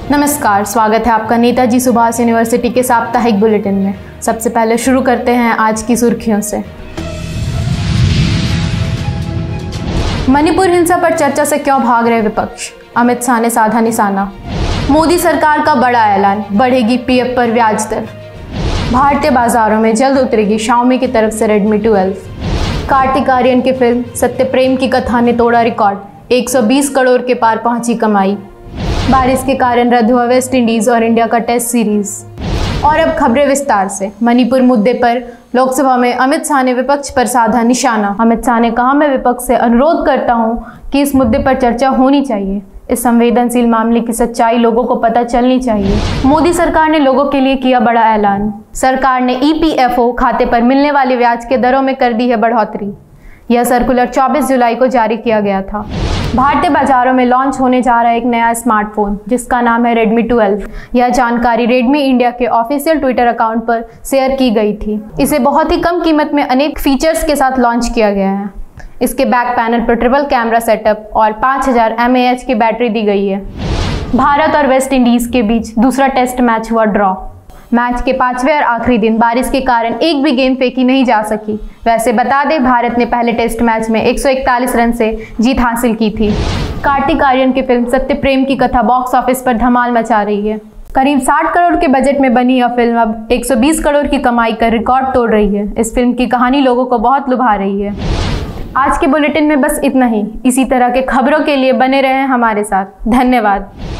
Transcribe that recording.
नमस्कार, स्वागत है आपका नेताजी सुभाष यूनिवर्सिटी के साप्ताहिक बुलेटिन में। सबसे पहले शुरू करते हैं आज की सुर्खियों से। मणिपुर हिंसा पर चर्चा से क्यों भाग रहे विपक्ष, अमित शाह ने साधा निशाना। मोदी सरकार का बड़ा ऐलान, बढ़ेगी पीएफ पर ब्याज दर। भारतीय बाजारों में जल्द उतरेगी Xiaomi की तरफ से Redmi 12। कार्तिक आर्यन की फिल्म सत्य प्रेम की कथा ने तोड़ा रिकॉर्ड, 120 करोड़ के पार पहुंची कमाई। बारिश के कारण रद्द हुआ वेस्ट इंडीज और इंडिया का टेस्ट सीरीज। और अब खबरें विस्तार से। मणिपुर मुद्दे पर लोकसभा में अमित शाह ने विपक्ष पर साधा निशाना। अमित शाह ने कहा, मैं विपक्ष से अनुरोध करता हूं कि इस मुद्दे पर चर्चा होनी चाहिए। इस संवेदनशील मामले की सच्चाई लोगों को पता चलनी चाहिए। मोदी सरकार ने लोगों के लिए किया बड़ा ऐलान। सरकार ने EPFO खाते पर मिलने वाले ब्याज के दरों में कर दी है बढ़ोतरी। यह सर्कुलर 24 जुलाई को जारी किया गया था। भारतीय बाजारों में लॉन्च होने जा रहा है एक नया स्मार्टफोन जिसका नाम है Redmi 12। यह जानकारी Redmi इंडिया के ऑफिशियल ट्विटर अकाउंट पर शेयर की गई थी। इसे बहुत ही कम कीमत में अनेक फीचर्स के साथ लॉन्च किया गया है। इसके बैक पैनल पर ट्रिपल कैमरा सेटअप और 5000 mAh की बैटरी दी गई है। भारत और वेस्ट इंडीज के बीच दूसरा टेस्ट मैच हुआ ड्रॉ। मैच के 5वें और आखिरी दिन बारिश के कारण एक भी गेंद फेंकी नहीं जा सकी। वैसे बता दें, भारत ने पहले टेस्ट मैच में 141 रन से जीत हासिल की थी। कार्तिक आर्यन की फिल्म सत्य प्रेम की कथा बॉक्स ऑफिस पर धमाल मचा रही है। करीब 60 करोड़ के बजट में बनी यह फिल्म अब 120 करोड़ की कमाई कर रिकॉर्ड तोड़ रही है। इस फिल्म की कहानी लोगों को बहुत लुभा रही है। आज के बुलेटिन में बस इतना ही। इसी तरह के खबरों के लिए बने रहें हमारे साथ। धन्यवाद।